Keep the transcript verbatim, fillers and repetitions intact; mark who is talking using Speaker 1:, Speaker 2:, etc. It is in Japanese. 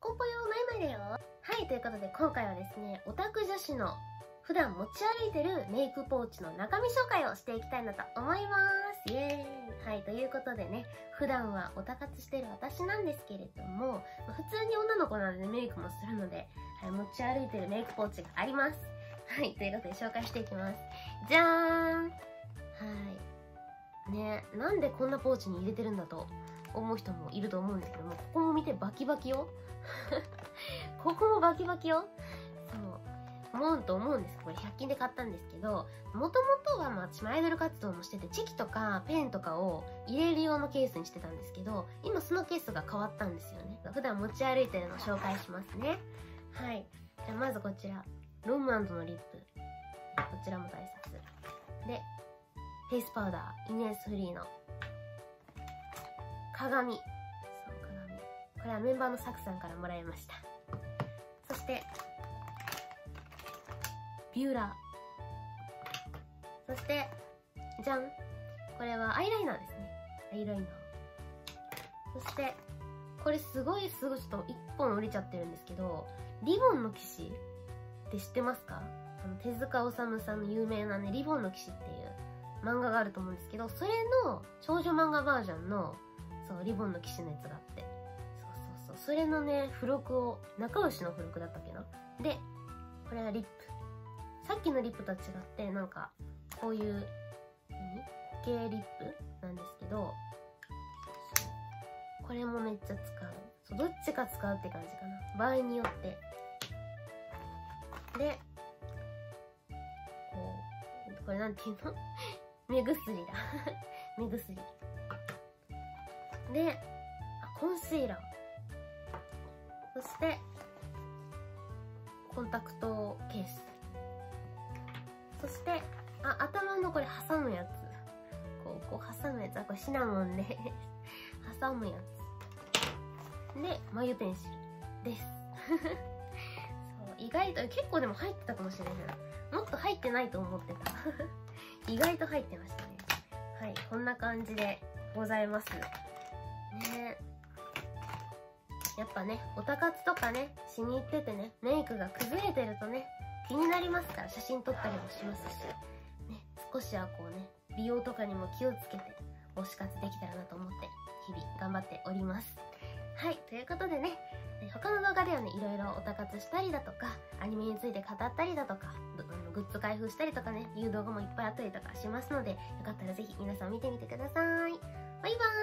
Speaker 1: コンポ用マイマイだよ。はい、ということで今回はですね、オタク女子の普段持ち歩いてるメイクポーチの中身紹介をしていきたいなと思います。イエーイ。はい、ということでね、普段はオタ活してる私なんですけれども、普通に女の子なのでメイクもするので、はい、持ち歩いてるメイクポーチがあります。はい、ということで紹介していきます。じゃーん。はい。ね、なんでこんなポーチに入れてるんだと思う人もいると思うんですけども、ここも見てバキバキよ。ここもバキバキよ。そう。思うと思うんです。これひゃく均で買ったんですけど、もともとはまあ私もアイドル活動もしてて、チェキとかペンとかを入れる用のケースにしてたんですけど、今そのケースが変わったんですよね。普段持ち歩いてるのを紹介しますね。はい。じゃあまずこちら。ロムアンドのリップ。こちらも大切。で、フェイスパウダー。イネスフリーの鏡。そう、鏡。これはメンバーのサクさんからもらいました。そして、ビューラー。そして、じゃん。これはアイライナーですね。アイライナー。そして、これすごいすごいちょっと一本折れちゃってるんですけど、リボンの騎士って知ってますか？あの手塚治虫さんの有名なね、リボンの騎士っていう漫画があると思うんですけど、それの少女漫画バージョンの、そう、リボンの騎士のやつがあって。そうそうそう。それのね、付録を、仲良しの付録だったっけな？で、これがリップ。さっきのリップとは違って、なんか、こういう、何？固形リップなんですけど、これもめっちゃ使う。そう、どっちか使うって感じかな。場合によって。で、こう、これなんていうの？目薬だ。目薬。で、あ、コンシーラー。そして、コンタクトケース。そして、あ、頭のこれ挟むやつ。こう、こう挟むやつ。あ、これシナモンで挟むやつ。で、眉ペンシルです。そう、意外と、結構でも入ってたかもしれない。もっと入ってないと思ってた。意外と入ってましたね。はい、こんな感じでございます。ね。やっぱね、オタ活とかね、しに行っててね、メイクが崩れてるとね、気になりますから、写真撮ったりもしますし、ね、少しはこうね、美容とかにも気をつけて、推し活できたらなと思って、日々頑張っております。はい、ということでね、他の動画ではね、いろいろオタ活したりだとか、アニメについて語ったりだとか、グッズ開封したりとかね、いう動画もいっぱいあったりとかしますので、よかったらぜひ皆さん見てみてください。バイバーイ。